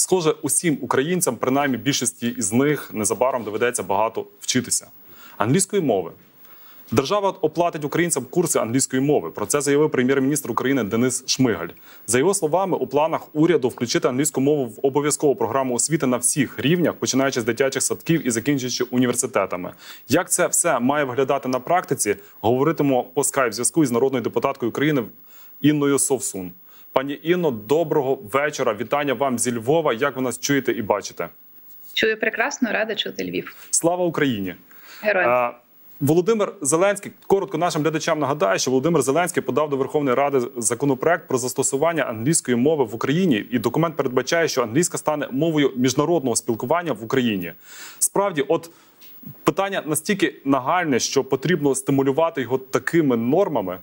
Схоже, усім українцям, принаймні більшості із них, незабаром доведеться багато вчитися. Англійської мови. Держава оплатить українцям курси англійської мови. Про це заявив прем'єр-міністр України Денис Шмигаль. За його словами, у планах уряду включити англійську мову в обов'язкову програму освіти на всіх рівнях, починаючи з дитячих садків і закінчуючи університетами. Як це все має виглядати на практиці, говоритимо по скайп-зв'язку із народною депутаткою України Інною Совсун. Пані Інно, доброго вечора. Вітання вам зі Львова. Як ви нас чуєте і бачите? Чую прекрасно, рада чути Львів. Слава Україні! Героям! Володимир Зеленський, коротко нашим глядачам нагадаю, що Володимир Зеленський подав до Верховної Ради законопроект про застосування англійської мови в Україні. І документ передбачає, що англійська стане мовою міжнародного спілкування в Україні. Справді, от питання настільки нагальне, що потрібно стимулювати його такими нормами.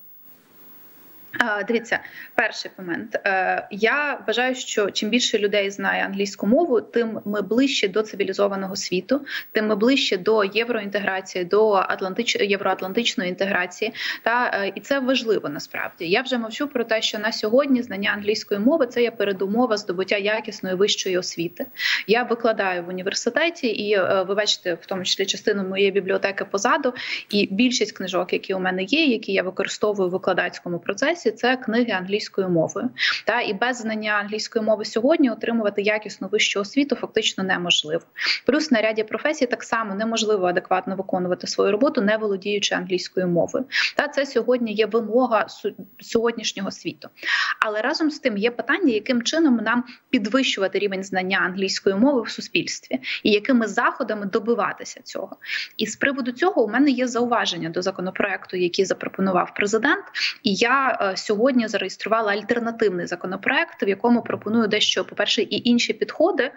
Дивіться, перший момент. Я вважаю, що чим більше людей знає англійську мову, тим ми ближче до цивілізованого світу, тим ми ближче до євроінтеграції, до євроатлантичної інтеграції. І це важливо насправді. Я вже мовчу про те, що на сьогодні знання англійської мови – це є передумова здобуття якісної вищої освіти. Я викладаю в університеті, і ви бачите, в тому числі частину моєї бібліотеки позаду, і більшість книжок, які у мене є, які я використовую в викладацькому процесі, це книги англійською мовою. І без знання англійської мови сьогодні отримувати якісну вищу освіту фактично неможливо. Плюс на ряді професій так само неможливо адекватно виконувати свою роботу, не володіючи англійською мовою. Це сьогодні є вимога сьогоднішнього світу. Але разом з тим є питання, яким чином нам підвищувати рівень знання англійської мови в суспільстві і якими заходами добиватися цього. І з приводу цього у мене є зауваження до законопроекту, який запропонував президент, і я сьогодні зареєструвала альтернативний законопроект, в якому пропоную дещо, по-перше, і інші підходи,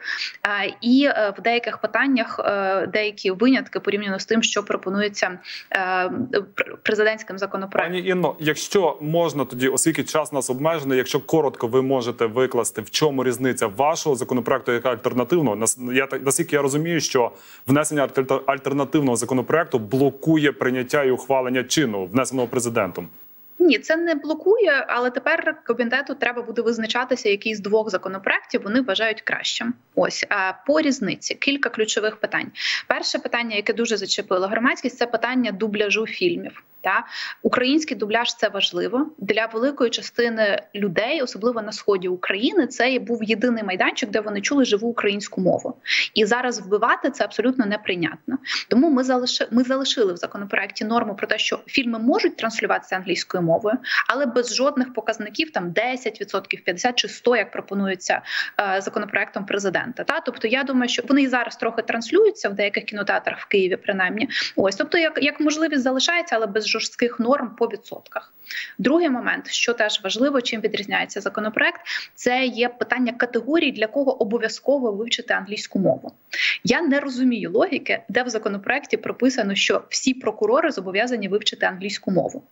і в деяких питаннях деякі винятки порівняно з тим, що пропонується президентським законопроектом. Пані Інно, якщо можна тоді, оскільки час нас обмежений, якщо коротко ви можете викласти, в чому різниця вашого законопроекту, яка альтернативного? Наскільки я розумію, що внесення альтернативного законопроекту блокує прийняття і ухвалення чинного, внесеного президентом. Ні, це не блокує, але тепер комітету треба буде визначатися, який з двох законопроєктів вони вважають кращим. По різниці кілька ключових питань. Перше питання, яке дуже зачепило громадськість, це питання дубляжу фільмів. Український дубляж – це важливо. Для великої частини людей, особливо на сході України, це був єдиний майданчик, де вони чули живу українську мову. І зараз вбивати це абсолютно неприйнятно. Тому ми залишили в законопроекті норму про те, що фільми можуть транслюватися англійською мовою, але без жодних показників, там 10%, 50% чи 100%, як пропонується законопроектом президента. Тобто я думаю, що вони і зараз трохи транслюються в деяких кінотеатрах в Києві, принаймні. Тобто як можливість залишається, але без жорстких норм по відсотках. Другий момент, що теж важливо, чим відрізняється законопроект, це є питання категорій, для кого обов'язково вивчити англійську мову. Я не розумію логіки, де в законопроекті прописано, що всі прокурори зобов'язані вивчити англійську мову.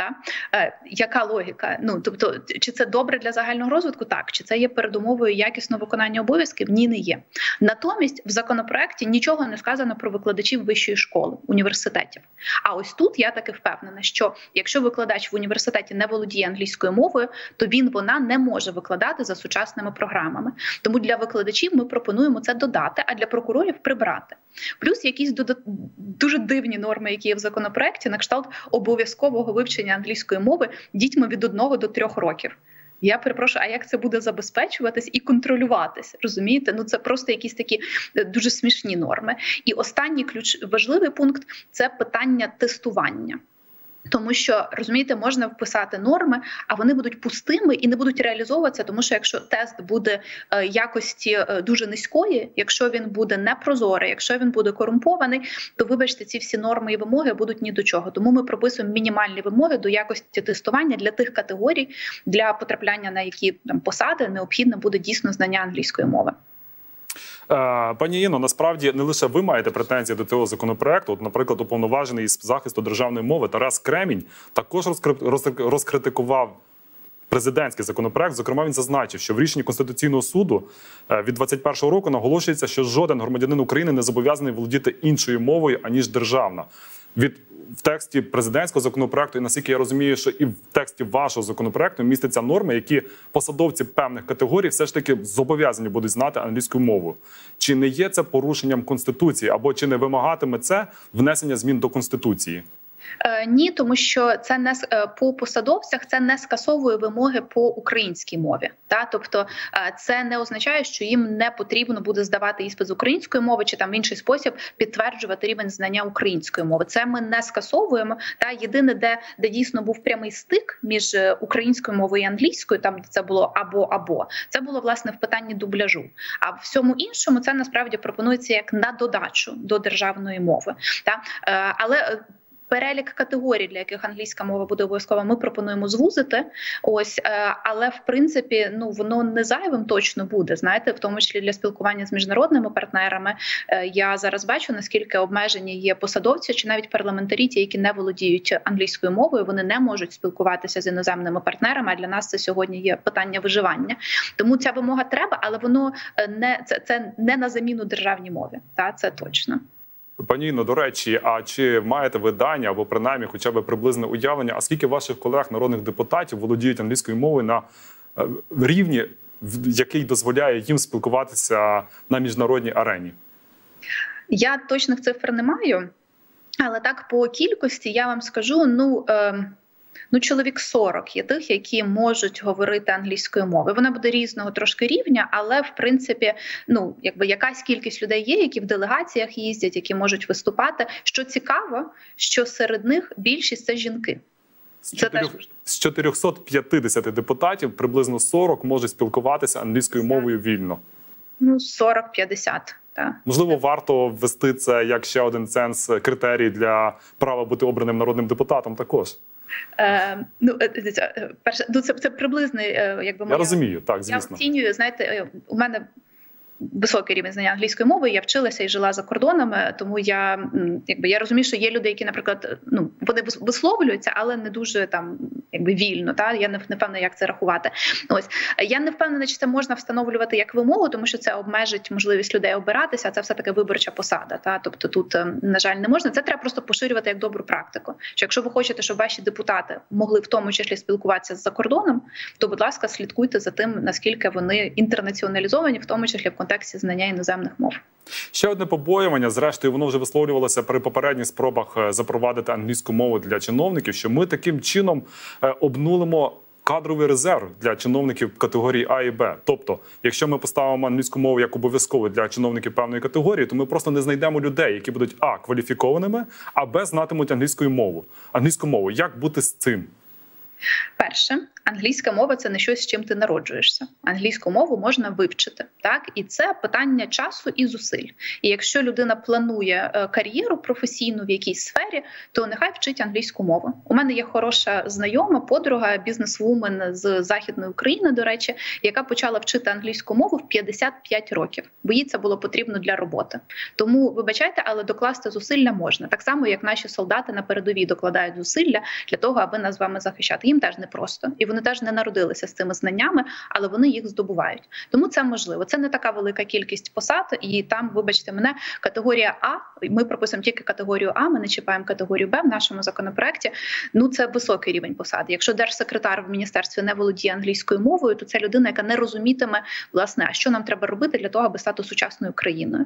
Яка логіка? Тобто, чи це добре для загального розвитку? Так. Чи це є передумовою якісного виконання обов'язків? Ні, не є. Натомість в законопроекті нічого не сказано про викладачів вищої школи, університетів. А ось тут я таки впевнена, що якщо викладач в університеті не володіє англійською мовою, то вона не може викладати за сучасними програмами. Тому для викладачів ми пропонуємо це додати, а для прокурорів прибрати. Плюс якісь дуже дивні норми, які є в законопроекті, на кшталт обов'язкового вивчення англійської мови дітьми від 1 до 3 років. Я перепрошую, а як це буде забезпечуватись і контролюватись? Розумієте? Це просто якісь такі дуже смішні норми. І останній важливий пункт – це питання тестування. Тому що, розумієте, можна вписати норми, а вони будуть пустими і не будуть реалізовуватися, тому що якщо тест буде якості дуже низької, якщо він буде непрозорий, якщо він буде корумпований, то, вибачте, ці всі норми і вимоги будуть ні до чого. Тому ми прописуємо мінімальні вимоги до якості тестування для тих категорій, для потрапляння на які посади необхідно буде дійсно знання англійської мови. Пані Інно, насправді не лише ви маєте претензії до цього законопроекту. Наприклад, уповноважений із захисту державної мови Тарас Кремінь також розкритикував президентський законопроект. Зокрема, він зазначив, що в рішенні Конституційного суду від 2021 року наголошується, що жоден громадянин України не зобов'язаний володіти іншою мовою, аніж державна. Від в тексті президентського законопроекту, і наскільки я розумію, що і в тексті вашого законопроекту містяться норми, які посадовці певних категорій все ж таки зобов'язані будуть знати англійську мову. Чи не є це порушенням Конституції, або чи не вимагатиме це внесення змін до Конституції? Ні, тому що це не по посадовцях, це не скасовує вимоги по українській мові. Тобто це не означає, що їм не потрібно буде здавати іспит з української мови чи там в інший спосіб підтверджувати рівень знання української мови. Це ми не скасовуємо. Єдине, де дійсно був прямий стик між українською мовою і англійською, там де це було або, це було власне в питанні дубляжу. А в всьому іншому це насправді пропонується як на додачу до державної мови. Але перелік категорій, для яких англійська мова буде обов'язкова, ми пропонуємо звузити. Але в принципі, воно не зайвим точно буде. Знаєте, в тому числі для спілкування з міжнародними партнерами. Я зараз бачу, наскільки обмежені є посадовці чи навіть парламентарі, ті, які не володіють англійською мовою, вони не можуть спілкуватися з іноземними партнерами. А для нас це сьогодні є питання виживання. Тому ця вимога треба, але воно це не на заміну державній мові. Це точно. Пані Інно, до речі, а чи маєте ви дані або принаймні хоча б приблизне уявлення, а скільки ваших колег, народних депутатів, володіють англійською мовою на рівні, який дозволяє їм спілкуватися на міжнародній арені? Я точних цифр не маю, але так по кількості я вам скажу, чоловік 40 є тих, які можуть говорити англійською мовою. Вона буде різного трошки рівня, але в принципі, якась кількість людей є, які в делегаціях їздять, які можуть виступати. Що цікаво, що серед них більшість це жінки. З 450 депутатів приблизно 40 можуть спілкуватися англійською мовою вільно. 40-50. Можливо, варто ввести це як ще один критерій для права бути обраним народним депутатом також. Це приблизний, Я розумію, так, звісно. Я оцінюю, знаєте, у мене високий рівень знання англійської мови, я вчилася і жила за кордонами, тому я розумію, що є люди, які, наприклад, вони висловлюються, але не дуже вільно. Я не впевнена, як це рахувати. Я не впевнена, чи це можна встановлювати як вимогу, тому що це обмежить можливість людей обиратися, а це все-таки виборча посада. Тобто тут, на жаль, не можна. Це треба просто поширювати як добру практику. Що якщо ви хочете, щоб ваші депутати могли в тому числі спілкуватися за кордоном, то, будь ласка, слідкуйте за тим, наскільки вони інтернаціоналізовані, в тому числі в контексті знання іноземних мов. Ще одне побоювання, зрештою, воно вже висловлювалося при попередніх спробах запровадити англійську мову для чиновників, що ми таким чином обнулимо кадровий резерв для чиновників категорії А і Б. Тобто, якщо ми поставимо англійську мову як обов'язкову для чиновників певної категорії, то ми просто не знайдемо людей, які будуть А – кваліфікованими, а Б – знатимуть англійську мову. Як бути з цим? Перше, англійська мова – це не щось, з чим ти народжуєшся. Англійську мову можна вивчити, і це питання часу і зусиль. І якщо людина планує кар'єру професійну в якійсь сфері, то нехай вчить англійську мову. У мене є хороша знайома, подруга, бізнесвумен з Західної України, до речі, яка почала вчити англійську мову в 55 років, бо їй це було потрібно для роботи. Тому, вибачайте, але докласти зусилля можна. Так само, як наші солдати на передовій докладають зусилля для того, аби нас з вами захищати. Їм теж непросто. І вони теж не народилися з цими знаннями, але вони їх здобувають. Тому це можливо. Це не така велика кількість посад, і там, вибачте мене, категорія А, ми прописуємо тільки категорію А, ми не чіпаємо категорію Б в нашому законопроекті. Це високий рівень посад. Якщо держсекретар в міністерстві не володіє англійською мовою, то це людина, яка не розумітиме, власне, а що нам треба робити для того, аби стати сучасною країною.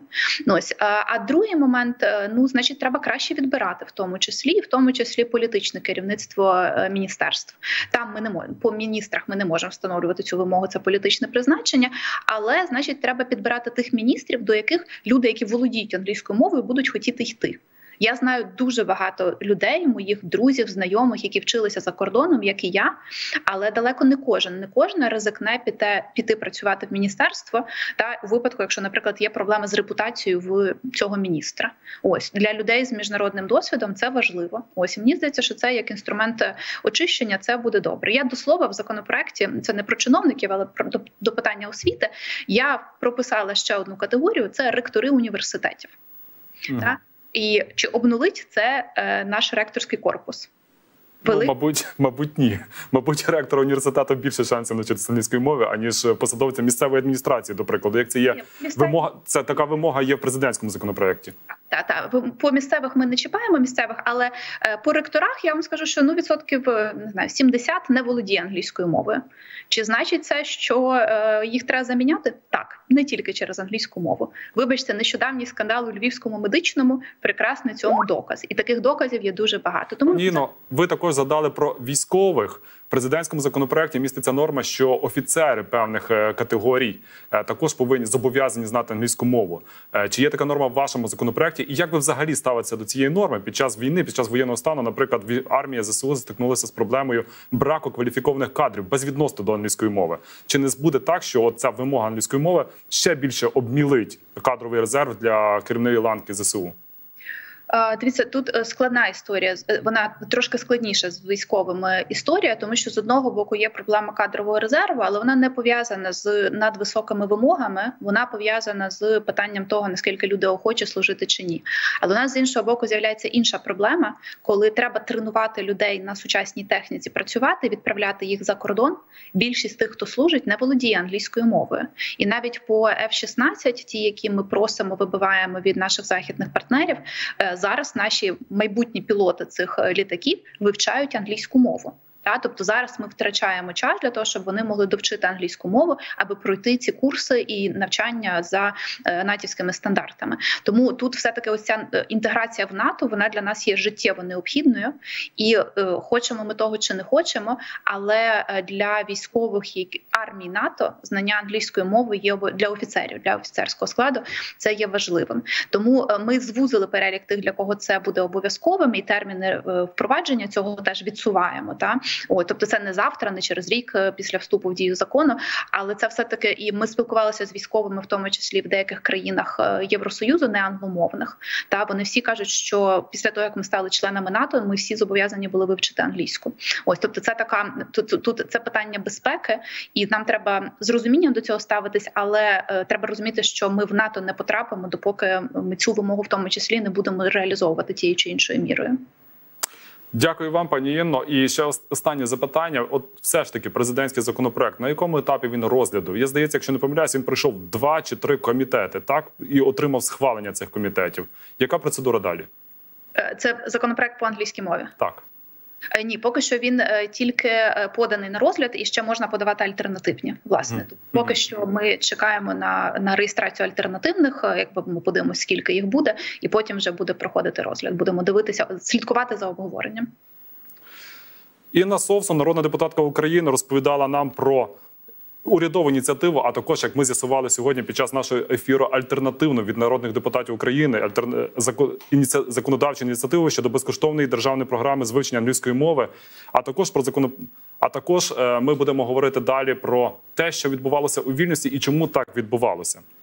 А другий момент, значить, треба краще відбирати, в тому числі політичне керівництво міністерств. Там ми не можемо, по міністрах ми не можемо встановлювати цю вимогу, це політичне призначення, але, значить, треба підбирати тих міністрів, до яких люди, які володіють англійською мовою, будуть хотіти йти. Я знаю дуже багато людей, моїх друзів, знайомих, які вчилися за кордоном, як і я, але далеко не кожен ризикне піти працювати в міністерство, у випадку, якщо, наприклад, є проблеми з репутацією в цього міністра. Для людей з міжнародним досвідом це важливо. І мені здається, що це як інструмент очищення, це буде добре. Я, до слова, в законопроекті, це не про чиновників, але до питання освіти, я прописала ще одну категорію – це ректори університетів. І чи обнулить це наш ректорський корпус? Мабуть, ні. Мабуть, ректора університету більше шансів навчитися англійської мови, аніж посадовця місцевої адміністрації, до прикладу. Як це є вимога, це така вимога є в президентському законопроекті. По місцевих ми не чіпаємо місцевих, але по ректорах я вам скажу, що відсотків не знаю, 70 не володіє англійською мовою. Чи значить це, що їх треба заміняти? Так, не тільки через англійську мову. Вибачте, нещодавній скандал у Львівському медичному прекрасний цьому доказ. І таких доказів є дуже багато. Тому Ніно, ви також згадали про військових. В президентському законопроекті міститься норма, що офіцери певних категорій також повинні зобов'язані знати англійську мову. Чи є така норма в вашому законопроекті? І як ви взагалі ставитеся до цієї норми під час війни, під час воєнного стану? Наприклад, армія ЗСУ стикнулася з проблемою браку кваліфікованих кадрів безвідносно до англійської мови. Чи не буде так, що ця вимога англійської мови ще більше обмілить кадровий резерв для керівної ланки ЗСУ? Дивіться, тут складна історія, вона трошки складніша з військовими історія, тому що з одного боку є проблема кадрового резерву, але вона не пов'язана з надвисокими вимогами, вона пов'язана з питанням того, наскільки люди охочі служити чи ні. Але у нас з іншого боку з'являється інша проблема, коли треба тренувати людей на сучасній техніці працювати, відправляти їх за кордон. Більшість тих, хто служить, не володіє англійською мовою. І навіть по F-16, ті, які ми просимо, вибиваємо від наших західних партнерів, зараз наші майбутні пілоти цих літаків вивчають англійську мову. Тобто зараз ми втрачаємо час для того, щоб вони могли довчити англійську мову, аби пройти ці курси і навчання за натівськими стандартами. Тому тут все-таки ось ця інтеграція в НАТО, вона для нас є життєво необхідною. І хочемо ми того чи не хочемо, але для військових армій НАТО знання англійської мови є для офіцерів, для офіцерського складу, це є важливим. Тому ми звузили перелік тих, для кого це буде обов'язковим, і терміни впровадження цього теж відсуваємо. Тобто це не завтра, не через рік після вступу в дію закону, але це все-таки, і ми спілкувалися з військовими, в тому числі в деяких країнах Євросоюзу, не англомовних. Вони всі кажуть, що після того, як ми стали членами НАТО, ми всі зобов'язані були вивчити англійську. Тобто це тут це питання безпеки, і нам треба з розумінням до цього ставитись, але треба розуміти, що ми в НАТО не потрапимо, допоки ми цю вимогу в тому числі не будемо реалізовувати тією чи іншою мірою. Дякую вам, пані Інно. І ще останнє запитання. От все ж таки президентський законопроект, на якому етапі він розгляду? Я, здається, якщо не помиляюсь, він пройшов 2 чи 3 комітети, так? І отримав схвалення цих комітетів. Яка процедура далі? Це законопроект по англійській мові? Так. Ні, поки що він тільки поданий на розгляд, і ще можна подавати альтернативні. Власне, поки що ми чекаємо на реєстрацію альтернативних, якби ми подивимося, скільки їх буде, і потім вже буде проходити розгляд. Будемо дивитися, слідкувати за обговоренням. Інна Совсун, народна депутатка України, розповідала нам про урядову ініціативу, а також, як ми з'ясували сьогодні під час нашого ефіру, альтернативну від народних депутатів України законодавчу ініціативу щодо безкоштовної державної програми з вивчення англійської мови. А також ми будемо говорити далі про те, що відбувалося у Вільнюсі і чому так відбувалося.